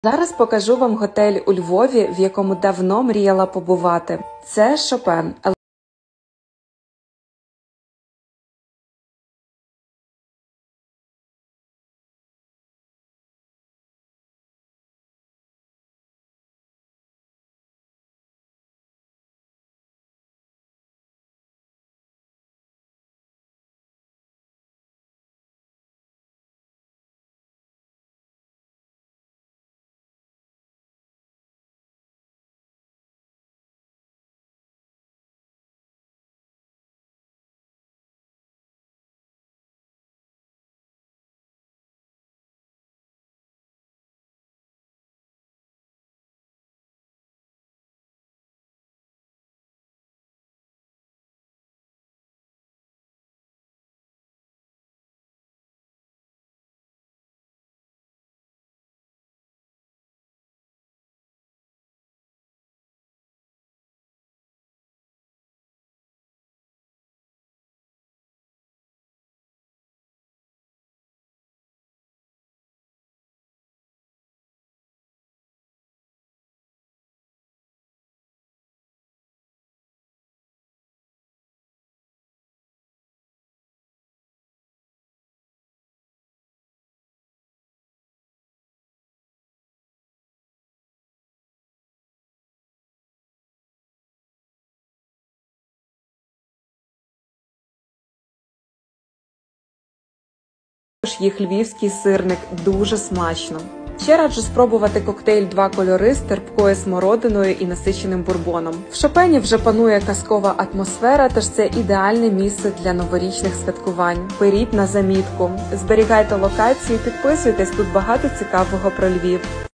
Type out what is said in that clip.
Зараз покажу вам готель у Львові, в якому давно мріяла побувати. Це Шопен. Їх львівський сирник дуже смачно. Ще раджу спробувати коктейль «Два кольори» з терпкою смородиною і насиченим бурбоном. В Шопені вже панує казкова атмосфера, тож це ідеальне місце для новорічних святкувань. Беріть на замітку. Зберігайте локацію, підписуйтесь, тут багато цікавого про Львів.